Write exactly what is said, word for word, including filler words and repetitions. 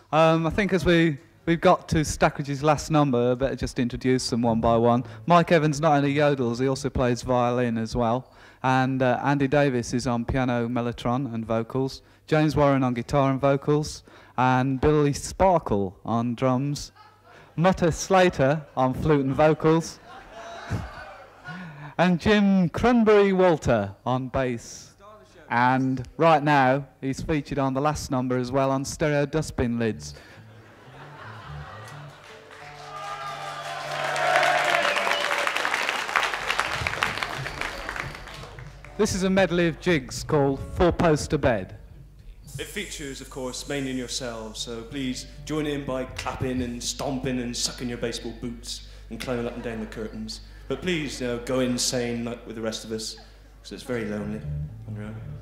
Um, I think as we, we've got to Stackridge's last number, I better just introduce them one by one. Mike Evans not only yodels, he also plays violin as well. And uh, Andy Davis is on piano, mellotron and vocals. James Warren on guitar and vocals. And Billy Sparkle on drums. Mutter Slater on flute and vocals. And Jim Cranberry Walter on bass. And right now, he's featured on the last number as well on stereo dustbin lids. This is a medley of jigs called Four Poster Bed. It features, of course, mainly in yourselves, so please join in by clapping and stomping and sucking your baseball boots and climbing up and down the curtains. But please, you know, go insane like with the rest of us, because it's very lonely on your own.